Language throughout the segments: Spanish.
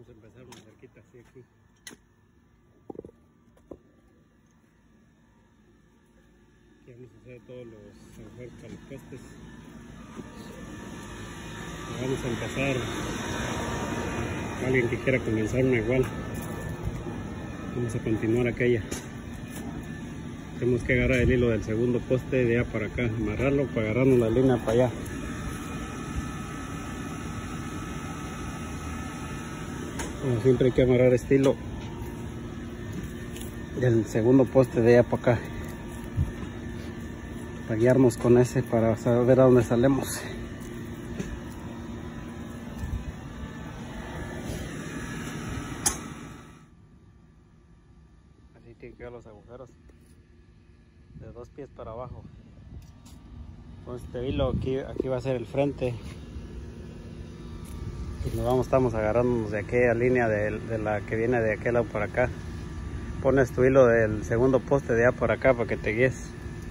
Vamos a empezar una cerquita así aquí. Aquí vamos a hacer todos los agujeros para los postes. Y vamos a empezar. Alguien que quiera comenzar una igual. Vamos a continuar aquella. Tenemos que agarrar el hilo del segundo poste de allá para acá, amarrarlo para agarrarnos la línea para allá. Como siempre hay que amarrar este hilo del segundo poste de allá para acá, para guiarnos con ese para saber a dónde salemos. Así tienen que quedar los agujeros de 2 pies para abajo. Con este hilo aquí va a ser el frente. Y estamos agarrándonos de aquella línea de la que viene de aquel lado para acá. Pones tu hilo del segundo poste de allá por acá para que te guíes.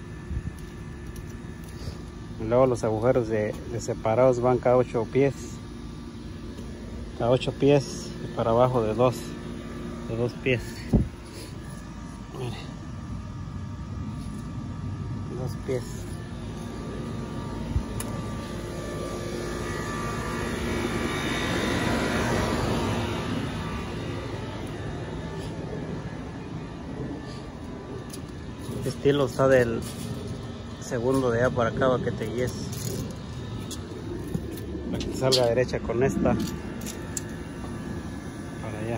Y luego los agujeros de separados van cada 8 pies. Cada 8 pies y para abajo de 2 pies. Mire. 2 pies. Este hilo está del segundo de allá para acá para que te guíes, para que te salga derecha con esta para allá.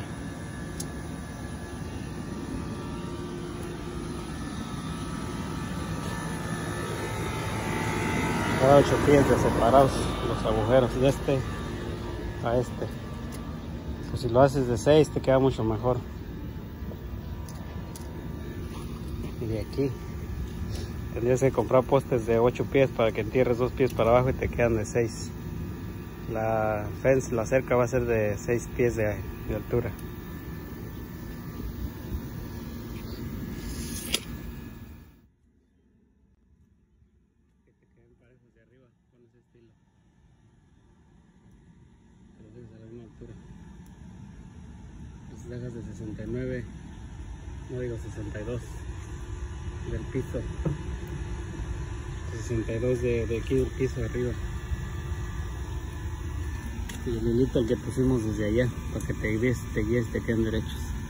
Cada 8 pies de separados los agujeros de este a este. Pues si lo haces de 6 te queda mucho mejor. Y de aquí tendrías que comprar postes de 8 pies para que entierres 2 pies para abajo y te quedan de 6. La fence, la cerca va a ser de 6 pies de altura. Que te queden parejos de arriba, pones este hilo. Que los dejes a la misma altura. Los dejas de 69, no digo 62. Del piso 62 de aquí del piso de arriba, y el hilito el que pusimos desde allá para que te guíes te queden derechos.